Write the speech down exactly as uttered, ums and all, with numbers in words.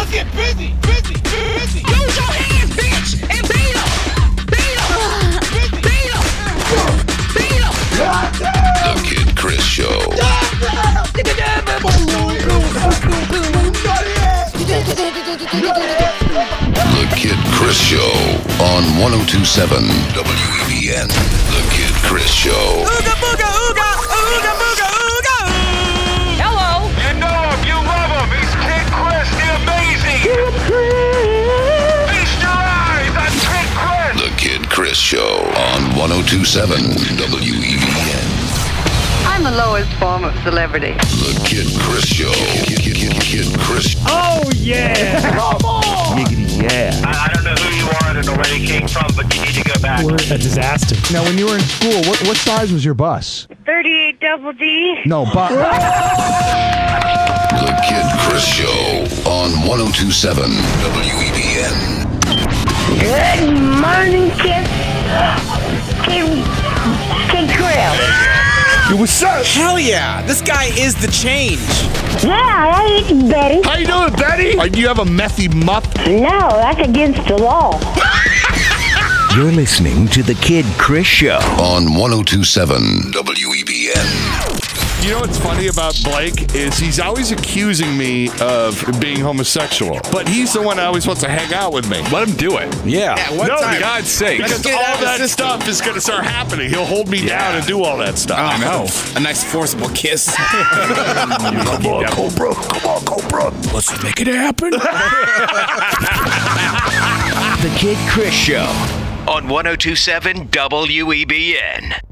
Let's get busy, busy, busy. Use your hands, bitch, and beat him. Beat him. Beat him. Beat him. The Kid Chris Show. The Kid Chris Show on one oh two point seven W E B N. The Kid Chris Show. Ooga booga ooga ooga booga ooga. Hello. You know him, you love him. He's Kid Chris, the amazing. Kid Chris. Feast your eyes on Kid Chris. The Kid Chris Show on one oh two point seven W E B N. I'm the lowest form of celebrity. The Kid Chris Show. Kid, Kid, Kid, Kid Chris. Oh, yeah. Come on. Giggity, yeah. I, I don't know who you are, I don't know where you came from, but you need to go back. We're a disaster. Now, when you were in school, what, what size was your bus? thirty-eight double D. No, bus. The Kid Chris Show on one oh two point seven W E B N. Good morning, Kid. Kid, Kid Chris. What's up? Hell yeah! This guy is the change. Yeah, that's Betty. How you doing, Betty? Are, do you have a methy muff? No, that's against the law. You're listening to The Kid Chris Show On one oh two point seven W E B N. You know what's funny about Blake is he's always accusing me of being homosexual, but he's the one that always wants to hang out with me. Let him do it. Yeah. yeah one No, time. for God's sake. Because get it all out of that the system. stuff is going to start happening. He'll hold me Yeah. down and do all that stuff. I know. A nice forcible kiss. Come on, Cobra. Come on, Cobra. Let's make it happen. The Kid Chris Show on one oh two point seven W E B N.